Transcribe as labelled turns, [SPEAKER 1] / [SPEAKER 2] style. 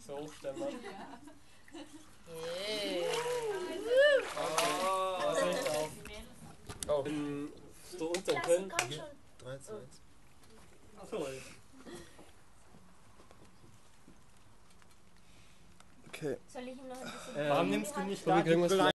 [SPEAKER 1] so hochstellen. Mann.
[SPEAKER 2] Yeah.
[SPEAKER 1] Was soll ich auf?
[SPEAKER 3] Oh.
[SPEAKER 1] Bin so unter
[SPEAKER 4] Lass
[SPEAKER 1] Köln.
[SPEAKER 4] ihn, komm schon.
[SPEAKER 3] 3 zu 1.
[SPEAKER 1] Achso,
[SPEAKER 3] Okay.
[SPEAKER 4] Soll ich ihm noch ein bisschen...
[SPEAKER 1] warum nimmst du nicht
[SPEAKER 3] Komm, wir kriegen was